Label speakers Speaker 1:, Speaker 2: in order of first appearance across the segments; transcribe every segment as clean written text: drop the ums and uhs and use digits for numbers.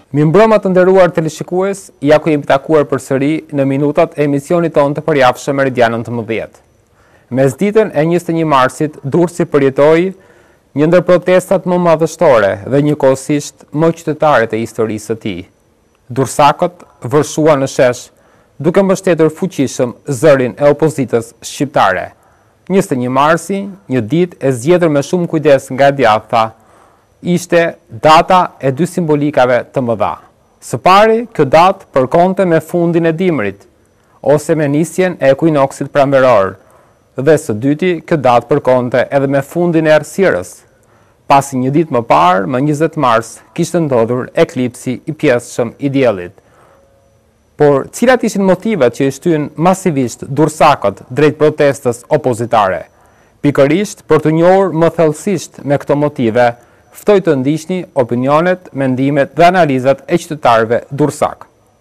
Speaker 1: Mirëmbrëma të nderuar teleshikues, ja ku jemi takuar përsëri në minutat e emisionit tonë të përjavshëm Meridian 19. Mesditën e 21 marsit, Durrësi përjetoi një ndër protestat më madhështore dhe njëkohësisht më qytetare të historisë së tij. Durrësakët vërshuan në shesh, duke mbështetur fuqishëm zërin e opozitës shqiptare. 21 marsi, një ditë e zgjedhur me shumë kujdes nga e djathta, ishte data e dy simbolikave të mëdha. Së pari, kjo datë përkonte me fundin e dimrit, ose me nisjen e ekuinoksit pranveror, dhe së dyti, kjo datë përkonte edhe me fundin e errësirës, pasi një ditë më parë, më 20 mars, kishte ndodhur eklipsi i pjesëshëm i diellit. Por cilat ishin motivat që i shtyn masivisht durrësakët drejt protestës opozitare? Pikërisht për të njohur më thellësisht me këto motive, ftoj të ndiqni opinionet, mendimet dhe analizat e qytetarëve durrësak.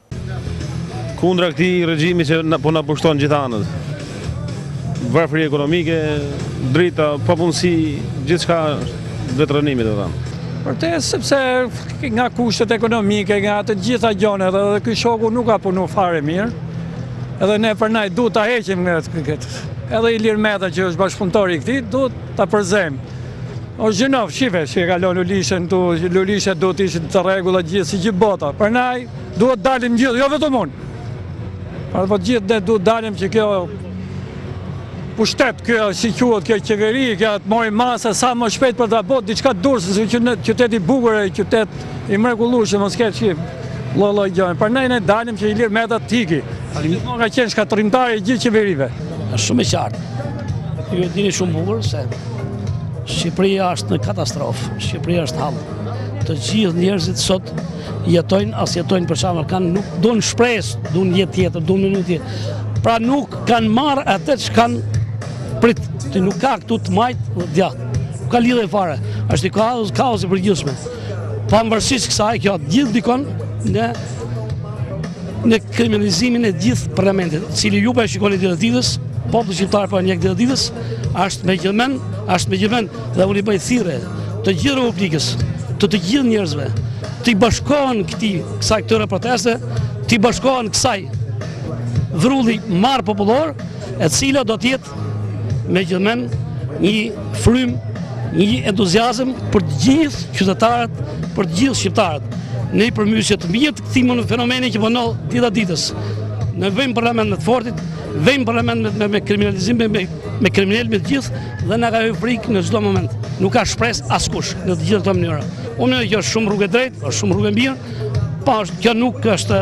Speaker 2: Kundra këtij regjimi që po na pushton gjithë anët. Varfëri ekonomike, drita, papunësi, gjithçka vetërrënimi do të thënë.
Speaker 3: Protestë sepse nga kushtet ekonomike, nga të gjitha gjonet, edhe ky shoku nuk ka punu fare mirë. Edhe ne për naj duhet ta heqim nga këtë. Edhe Ilir Meta që është bashkëpunëtori i këtij, duhet ta përzejmë. O Zhinov, shife, që e kalon Lulishen, Lulishet duhet ishin të rregulla gjithë si gjithë bota. Për naj duhet dalim gjithë, jo vetëm unë. Po gjithë ne duhet dalim që kjo pushtet, kjo si quhet, kjo qeveri, kjo të mori masa sa më shpejt për ta botë diçka Durrësit, se qytet i bukur, qytet i mrekullueshëm, mos ketë shqip lloj gjë. Për ne dalim që Ilir Meta tiki. Gjithmonë ka qenë shkatërrimtari i gjithë qeverive.
Speaker 4: Është shumë e qartë. Ju e dini shumë bukur se Shqipëria është në katastrofë, Shqipëria është hallë. Të gjithë njerëzit sot jetojnë, as jetojnë për shembull, nuk duan shpresë, duan jetë tjetër, duan minutë. Pra nuk kanë marrë atë që kanë prit, ti nuk ka këtu të majtë djathtë. Nuk ka lidhje fare. Është i kaos i përgjithshëm. Pavarësisht kësaj, kjo gjithë dikon në kriminalizimin e gjithë parlamentit, cili ju e shikoni ditës, populli shqiptar po njeh ditës, është me gjithmen dhe unë i bëj thirrje të gjithë Republikës, të gjithë njerëzve, të i bashkohen këtyre proteste, të i bashkohen kësaj vrulli marrë popullor, e cila do të jetë me gjithmen një frym, një entuziazëm për të gjithë qytetarët, për të gjithë shqiptarët. Ne i përmysje të mirë të këtij fenomeni që po ndodh dita ditës. Ne vëjmë parlament me të fortit, vëjmë parlament me kriminalizim, me kriminal me të gjithë, dhe na ka hyrë frikë në çdo moment. Nuk ka shpresë askush në të gjitha këto mënyra. Unë mendoj që është shumë rrugë drejt, është shumë rrugë mirë, pa kjo nuk është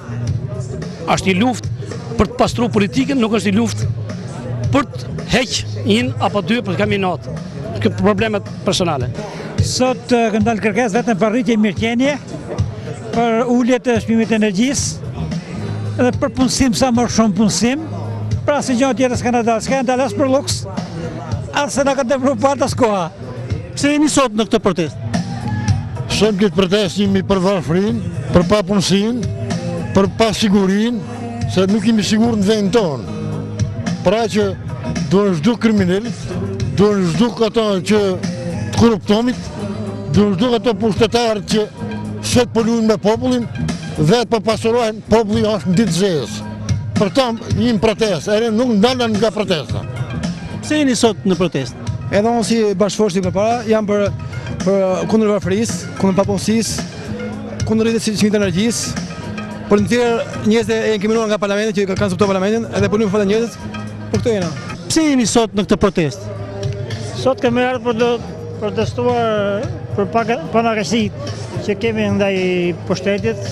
Speaker 4: një luftë për të pastruar politikën, nuk është një luftë për të heqë një apo dy për të kaminat. Kjo problemet personale.
Speaker 5: Sot këndon kërkesë vetëm për rritje mirëqenie, për ulje të çmimit të energjisë, edhe për punësim sa më shumë punësim, pra si gjë tjetër s'ka ndalë, s'ka ndalë as për luks, as se na ka developuar as koha.
Speaker 6: Pse jeni sot në këtë protestë?
Speaker 7: Sot këtë protestë jemi për varfërinë, për papunësinë, për pasigurinë, se nuk jemi sigurt në vendin tonë. Pra që duhen zhduk kriminalit, duhen zhduk ato që të korruptomit, duhen zhduk ato pushtetarët që se të polujnë me popullin, dhe të përpasurohen populli është në ditë zezë. Për ta jemi protestë, nuk ndalen nga protesta.
Speaker 6: Pse jeni sot në protestë?
Speaker 8: Edhe unë si bashkëforës përpara, jam për kundër varfërisë, kundër papunësisë, kundër rritjes së çmimit të energjisë, për të tjerë njerëz e inkriminuar nga parlamenti që kanë zbatuar parlamentin, edhe punojnë për njerëz, për këtë jena.
Speaker 6: Pse jeni sot në këtë protestë?
Speaker 9: Sot kemi ardhur për të protestuar për panakësitë që kemi ndaj pushtetit,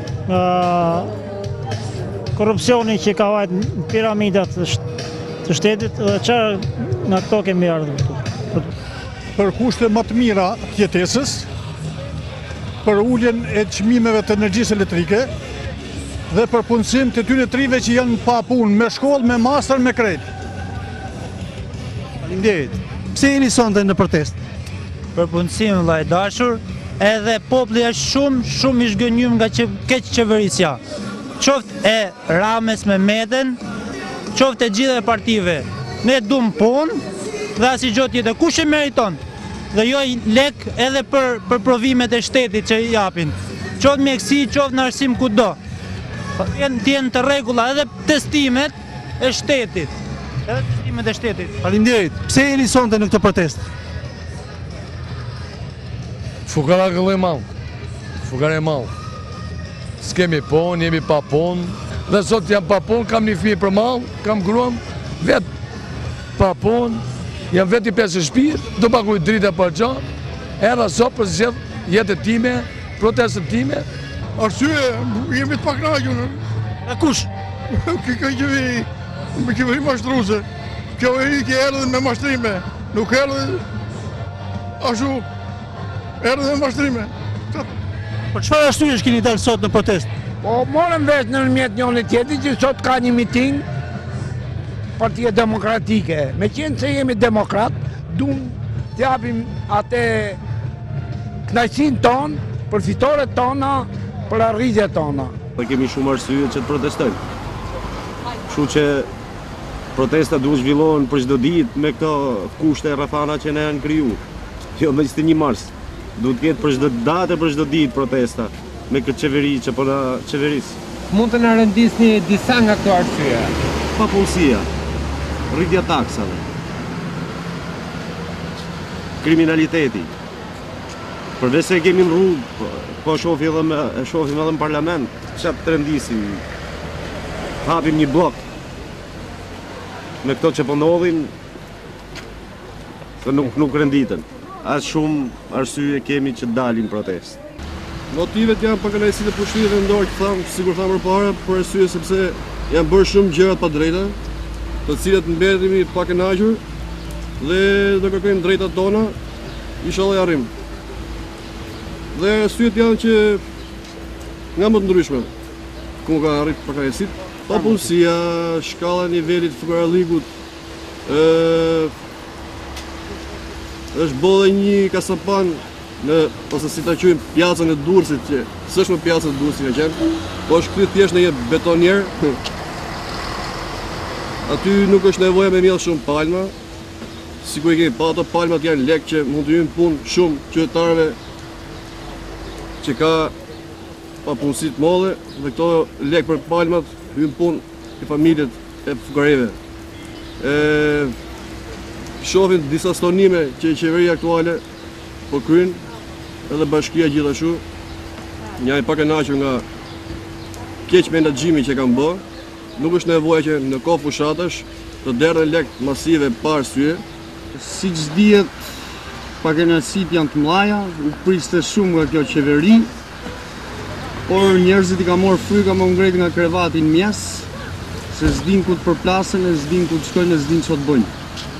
Speaker 9: korrupsioni që ka vajt në piramidat të shtetit, dhe çfarë nga këto kemi ardhur këtu.
Speaker 10: Për kushte më të mira të jetesës, për uljen e çmimeve të energjisë elektrike dhe për punësim të tyre trive që janë pa punë, me shkollë, me master, me krejt.
Speaker 6: Faleminderit. Pse jeni sonte në protestë?
Speaker 11: Për punësim, vllai dashur, edhe populli është shumë i zhgënjur nga keq qeverisja. Qoftë e Ramës me Meten, qoftë e gjithë partive. Ne duam punë dhe asnjë gjë tjetër. Kush e meriton? Dhe jo lek edhe për provimet e shtetit që i japin. qoftë mjekësi, qoftë në arsim kudo. T'jenë të rregulla edhe testimet e shtetit. Edhe testimet e shtetit.
Speaker 6: Faleminderit. Pse jeni sonte në këtë protestë?
Speaker 7: Fukara gëllë e malë. Fukara e malë. S'kemi punë, jemi pa punë. Dhe sot jam pa punë, kam një fëmijë për malë, kam gruam, vetë pa punë, jam vetë i pesë shtëpi, do paguaj drita për gjatë, era sot për zgjedh jetën time, protestën time.
Speaker 10: Arsye, jemi të paknaqur.
Speaker 11: E kush?
Speaker 10: Kjo qeveri mashtruese. Kjo që erdhi me mashtrime, nuk erdhi ashtu, erdhi me mashtrime.
Speaker 6: Për çfarë arsyesh keni dalë sot në protestë?
Speaker 12: Po morëm vesh në mjet njëri tjetrit që sot ka një miting Partia Demokratike. Me qenë se jemi demokrat, duam të japim atë kënaqësinë tonë, përfitoret tona, për arritjet tona.
Speaker 2: Ne kemi shumë arsye që të protestojmë. Kështu që protesta duhet zhvillohen për çdo ditë me këto kushte e rrethana që ne janë kriju. Jo me 21 mars. Duhet të ketë për çdo datë, për çdo ditë protesta me këtë qeveri që po na qeveris.
Speaker 1: Mund të na rëndisni disa nga këto arsye?
Speaker 2: Papunësia, rritja taksave, kriminaliteti. Përveç se kemi në rrugë, po shohim edhe në parlament, çfarë të rëndisim. Hapim një blok me këto që po ndodhin, se nuk rënditen. As shumë arsye kemi që dalim protestë.
Speaker 13: Motivet janë për kënaqësitë e pushtetit vendor, sigur thamë përpara, për arsye sepse janë bërë shumë gjëra pa drejta, të cilat mbetemi pa kënaqur dhe do kërkojmë drejtat tona, inshallah i arrim. Dhe arsyet janë që nga më të ndryshme, ku ka arrit për kënaqësitë, papunësia, shkalla e nivelit fukarallikut, është bodhe një kasapan ose si ta quajmë pjacën e Durrësit, që s'është më pjaca e Durrësit ka qenë, po është kthyer thjesht në një betonier. Aty nuk është nevoja me mjell shumë palma, sikur i kemi pa ato palmat janë lek që mund të hyjnë punë shumë qytetarëve që ka papunësi të mëdha dhe këto lek për palmat hyjnë punë e familjet e fukareve. Shohim disa stonime që qeveria aktuale po kryen, edhe bashkia gjithashtu, janë pak e kënaqur nga keq menaxhimi që kanë bërë. Nuk është nevoja që në kohë fushatash të derdhen lek masive pa arsye.
Speaker 14: Siç dihet, pakënaqësitë janë të mëdha, u priste shumë nga kjo qeveri, por njerëzit i ka marrë fryka më ngret nga krevati në mes, se s'din ku të përplasen, s'din ku të shkojnë, s'din çfarë të bëjnë.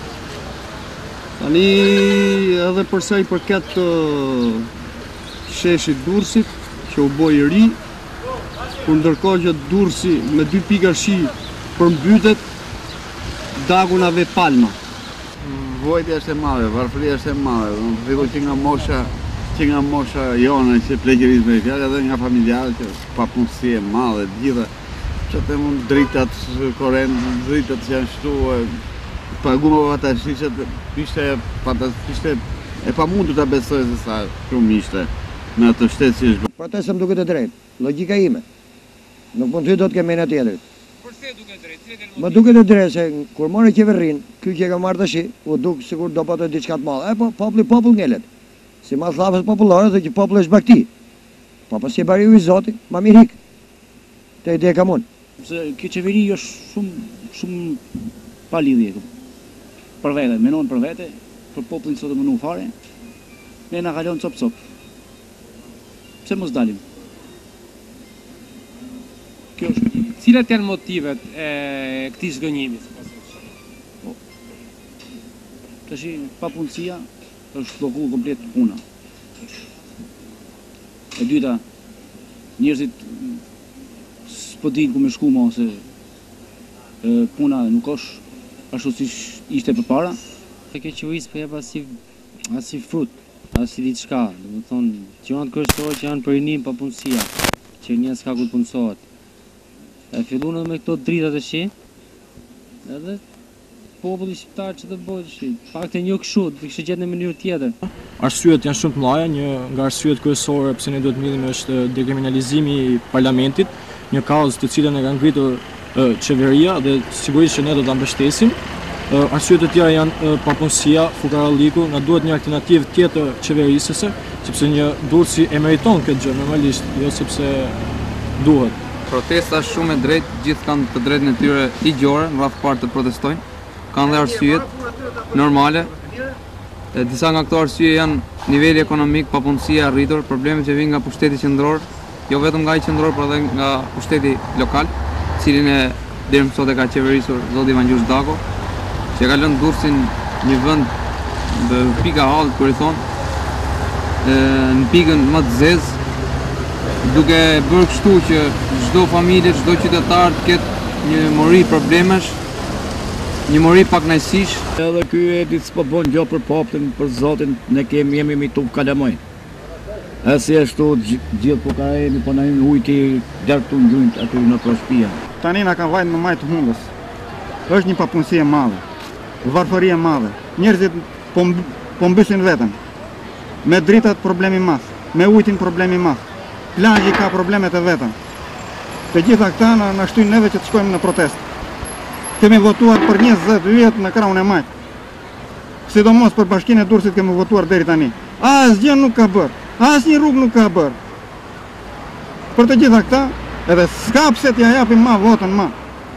Speaker 14: Tani edhe përsa i përket sheshit Durrësit, që u bë i ri, kur ndërkohë që Durrësi me 2 pika shi përmbytet, dagunave palma.
Speaker 15: Vojtja është e madhe, varfëria është e madhe, fillu që nga mosha jone që pleqërisë me fjallë, edhe nga familjarë që papunësi e madhe, gjitha, që të mund dritat korrent, dritat që janë shtu, pagumë vatashi që ishte e pamundur ta besoj se sa shumë ishte në atë shtet si është.
Speaker 16: Protesta më duket e drejtë, logjika ime. Nuk mund të do të kemi në tjetrit.
Speaker 1: Përse duket e drejtë?
Speaker 16: Më duket e drejtë se kur morë qeverin, ky që ka marrë tash, u duk sikur do patë diçka të madhe. Po popull ngelet. Si ma thafës popullore dhe që populli është bakti. Po pas si bariu i Zotit, ma mirë hik. Te ide kam unë.
Speaker 17: Se kjo qeveri është shumë pa lidhje. Për vete, menon për vete, për popullin sot e mënu fare, ne na kalon cop. Pse mos dalim? Kjo është.
Speaker 1: Cilat janë motivet e këtij zgënjimi?
Speaker 17: Tash papunësia është bllokuar komplet puna. E dyta, njerëzit s'po dinë ku me shku më ose puna nuk është ashtu si ishte përpara.
Speaker 18: Kjo qeverisë po jep as si frut, as si diçka, domethënë gjërat kryesore që janë për rinim papunësia, që njerëz s'ka ku të punësohet. E fillon edhe me këto drita të shi, edhe populli shqiptar që të bëjë, pak të një kështu, të kishte gjetë në mënyrë tjetër.
Speaker 19: Arsyet janë shumë të mëdha, një nga arsyet kryesore pse ne duhet mbyllim është dekriminalizimi i parlamentit, një kauzë të cilën e ka ngritur qeveria dhe sigurisht që ne do ta mbështesim. Arsyet të tjera janë papunësia, fukaralliku, na duhet një alternativë tjetër qeverisëse, sepse një Durrësi e meriton këtë gjë normalisht, jo sepse duhet.
Speaker 20: Protesta është shumë e drejtë, gjithë kanë të drejtën e tyre ligjore në radhë parë të protestojnë. Kanë dhe arsyet normale. Disa nga këto arsye janë niveli ekonomik, papunësia e arritur, problemet që vijnë nga pushteti qendror, jo vetëm nga ai qendror, por edhe nga pushteti lokal, cilin e deri më sot e ka qeverisur zoti Vangjush Dako, që ka lënë Durrësin një vend pika hall, kur i thonë, në pikën më të zezë, duke bërë kështu që çdo familje, çdo qytetar të ketë një mori problemesh, një mori pakënaqësish.
Speaker 17: Edhe ky edit s'po bën gjë për popullin, për Zotin, ne jemi mi tup kalamoj. Si ashtu gjithë po ka jemi po na ujti deri këtu në gjunjë aty në shtëpia.
Speaker 14: Tani na kanë vajtë në majtë hundës. Është një papunësi e madhe, varfëri e madhe. Njerëzit po mbysin veten. Me dritat problemi madh, me ujtin problemi madh. Plagji ka problemet e vetën. Të gjitha këta na shtyjnë neve që të shkojmë në protestë. Kemi votuar për 20 vjet në krahun e majt. Sidomos për Bashkinë e Durrësit kemi votuar deri tani. Asgjë nuk ka bërë, asnjë rrugë nuk ka bërë. Për të gjitha këta, edhe s'ka pse t'ja japim ma votën ma.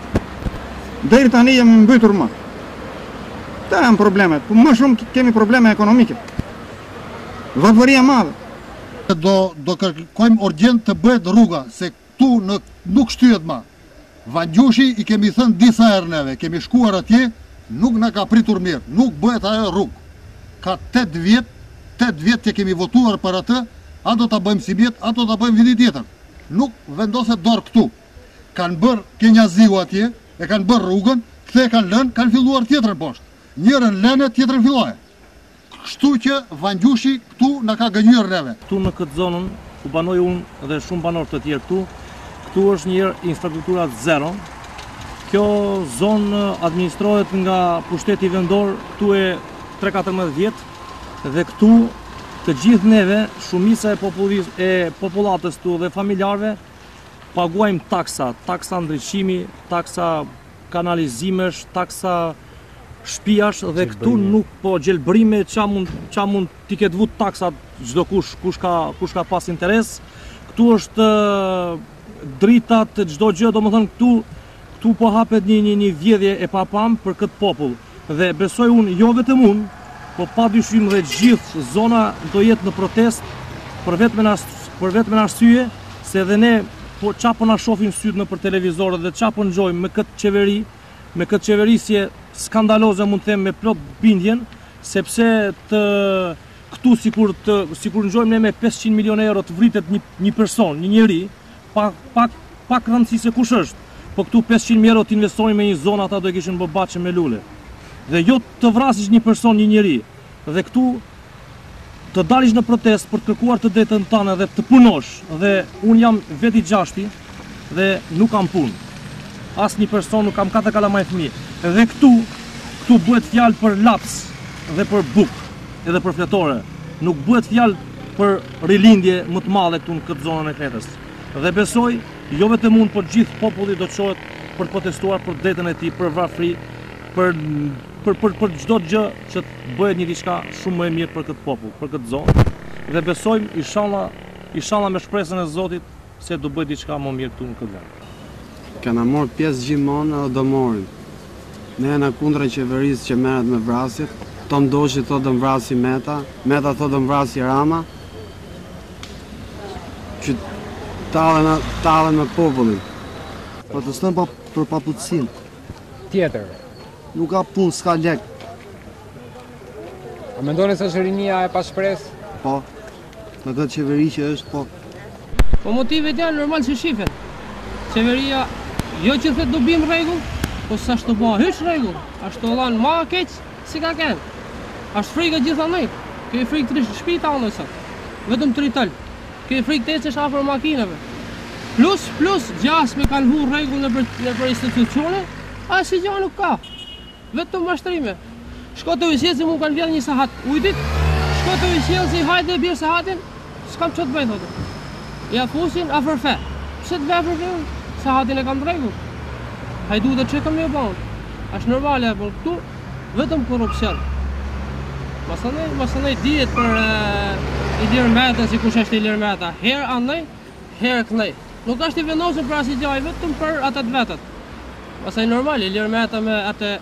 Speaker 14: Deri tani jemi mbytur ma. Këta janë problemet, po më shumë kemi probleme ekonomike. Varfëria e madhe.
Speaker 7: Do kërkojmë urgjent të bëhet rruga, se këtu nuk shtyhet ma. Vangjushi i kemi thënë disa herë neve, kemi shkuar atje, nuk na ka pritur mirë, nuk bëhet ajo rrugë. Ka 8 vjet që kemi votuar për atë, a do ta bëjmë si vjet, a do ta bëjmë viti tjetër. Nuk vendoset dorë këtu. Kanë bërë Kenjaziu atje, e kanë bërë rrugën, kthe kanë lënë, kanë filluar tjetrën poshtë. Njërën lënë, tjetrën filloje. Kështu që Vangjushi këtu na ka gënjur neve.
Speaker 19: Këtu në këtë zonën, ku banoj unë dhe shumë banor të tjerë këtu është një infrastruktura zero. Kjo zonë administrohet nga pushteti vendor, këtu e 3-14 vjet, dhe këtu të gjithë neve, shumica e popullatës këtu dhe familjarëve, paguajmë taksa ndriçimi, taksa kanalizimesh, taksa shtëpiash, dhe këtu nuk po gjelbrime qa mund t'i ketë vut taksat çdo kush ka pas interes. Këtu është dritat, çdo gjë, domethënë këtu po hapet një vjedhje e papam për këtë popull. Dhe besoj unë, jo vetëm unë, po padyshim dhe gjithë zona do jetë në protest për vetëm arsye se edhe ne qa po na shohim syt nëpër televizor dhe qa po ngjojmë me këtë qeverisje skandaloze, mund të them, me plot bindjen, sepse këtu sikur ngjojmë ne me 500 milionë euro të vritet një person, një njeri, pak rëndësi se kush është. Po këtu 500 mijë euro të investonin me një zonë, ata do e kishin bë baçë me lule. Dhe jo të vrasësh një person, një njeri. Dhe këtu të dalish në protest për të kërkuar të drejtën tënde dhe të punosh. Dhe unë jam veti gjashti dhe nuk kam punë. Asnjë person nuk kam katë kalamaj fëmijë. Dhe këtu bëhet fjalë për laps dhe për bukë edhe për fletore. Nuk bëhet fjalë për rilindje më të madhe këtu në këtë zonën e Kretës. Dhe besoj, jo vetëm unë, por gjithë populli do të çohet për të protestuar për drejtën e tij, për varfëri, për çdo gjë që të bëhet një diçka shumë më e mirë për këtë popull, për këtë zonë. Dhe besojmë, inshallah me shpresën e Zotit, se do bëhet diçka më mirë këtu në këtë vend.
Speaker 2: Kena marrë pjesë gjithmonë edhe do morim. Ne jena kundra qeverisë që merret me vrasjet. Tom Doshi thotë do mvrasi Meta thotë do mvrasi Rama. Që tallen me popullin.
Speaker 14: Protestojmë për paputësinë.
Speaker 1: Tjetër.
Speaker 14: Nuk ka punë, s'ka lek.
Speaker 1: A mendoni se është rinia e pa shpresë?
Speaker 14: Po. Në këtë qeveri që është, po.
Speaker 21: Po motivet janë normal që shifen. Qeveria jo që thët do bim rregull, po s'ashtu po hysh rregull. Ashtu dhan ma keq si ka kenë. Ashtu frikë gjithandaj. Ke frikë të shtëpita unë sot. Vetëm trital. Ke frikë të ecesh afër makinave. Plus gjas me kanë hu rregull nëpër institucione, asnjë gjë nuk ka. vetëm mashtrime. Shko të ujësjelë si mu kanë vjedhë një sahat ujtit, shko të ujësjelë si hajde e bjerë sahatin, s'kam që të bëjtë, thotë. Ja fusin afër fe. Pse të vepër fe? Sahatin e kam drejgu. Hajdu dhe që kam një banë. Ashtë normale, por këtu, vetëm korupcion. Masanej dijet për Ilir Meta, si kush është Ilir Meta. Herë anej, herë kënej. Nuk është i vendosur për asnjë gjë, vetëm për ata të vetët. Pastaj normal, Ilir Meta me atë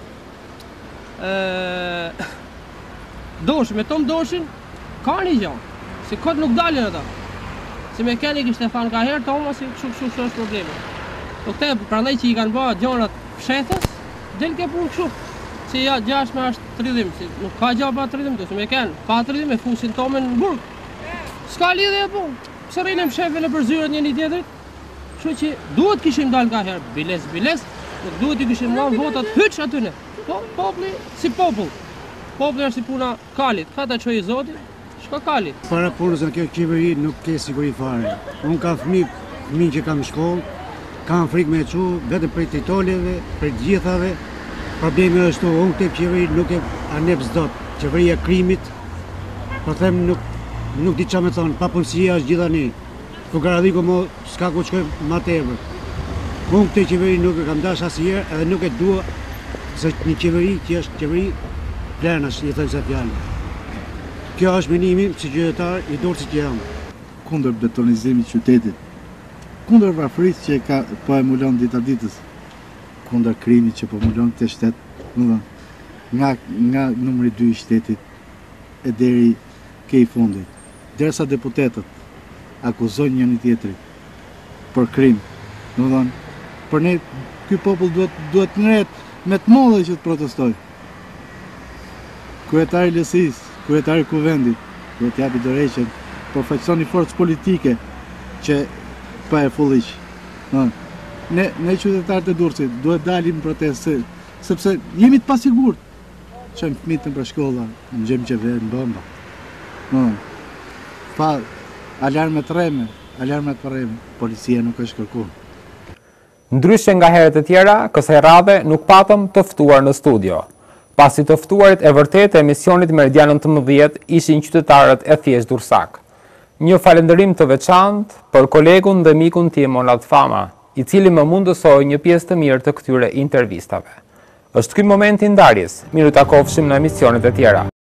Speaker 21: dosh, me tom doshin, ka një gjë. Si kot nuk dalin ata. Si mekanik i Stefan ka herë toma, si kështu është problemi. Po këte, prandaj që i kanë bërë gjonat fshetës, del ke punë kështu. Si ja, gjashme është të rridhim, si nuk ka gjë pa të rridhim, si me kanë, pa të rridhim e fusin tomen në burg. S'ka lidhje e punë, pëse rrinim shefin e përzyrët një tjetrit. Kështu që duhet kishim dalë ka herë, biles, nuk duhet i kishim lanë votat hyç atyne. Po, populli si popull. Populli është si puna kalit, ka ta çojë Zoti, shko kalit.
Speaker 3: Para punës në kjo qeveri nuk ke siguri fare. Unë kam fëmijë që kam në shkollë, kam frikë me çu, vetëm për titoleve, për gjithave. Problemi është unë këtë qeveri nuk e anep s'dot. Qeveria krimit, po them nuk di qa me thonë, papunësia është gjithani. Po garadhiku mo s'ka ku qkoj ma tepër. Unë këtë qeveri nuk e kam dash asnjëherë edhe nuk e dua, se një qeveri që është qeveri plenash, i thënë se fjallë. Kjo është menimi si qytetar i Durrësit që jam.
Speaker 15: Kundër betonizimit qytetit, kundër varfërisë që ka po e mulon dita ditës, kundër krimit që po mulon këtë shtet, nga numri 2 i shtetit e deri ke i fundit. Derisa deputetët akuzojnë njëri tjetrin për krim, për ne ky popull duhet ngret me të madhe që të protestoj. Kryetari i LSI-s, kryetari i kuvendit, duhet t'japi dorëheqjen, përfaqëson një forcë politike që pa e fulliq. Ne qytetarët e Durrësit duhet dalim në protestë, sepse jemi të pasigurt. Çojmë fëmijët në shkolla, në gjem që vjen bomba. Pa alarmet rreme, policia nuk është kërkuar.
Speaker 1: Ndryshe nga herët e tjera, kësaj radhe nuk patëm të ftuar në studio. Pasi të ftuarit e vërtet e emisionit Meridian 19 ishin qytetarët e thjesht durrësak. Një falënderim të veçantë për kolegun dhe mikun tim Onat Fama, i cili më mundësoi një pjesë të mirë të këtyre intervistave. Është ky momenti i ndarjes. Miru takofshim në emisionet e tjera.